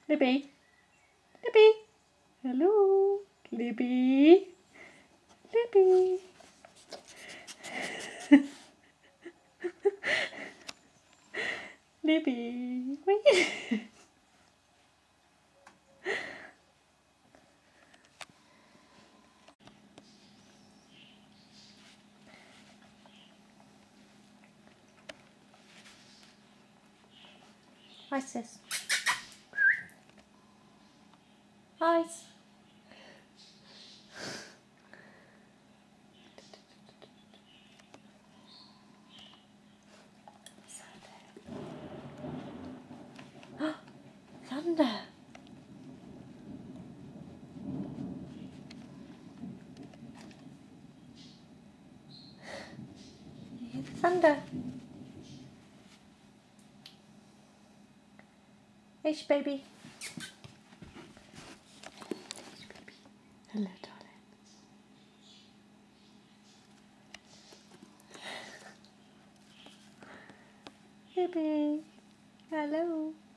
Libby. Libby. Hello. Libby. Libby. Libby. Wait. Hi, sis. Hi. Thunder. You hear the thunder? Ish, baby. Hello, darling. Baby. Hello.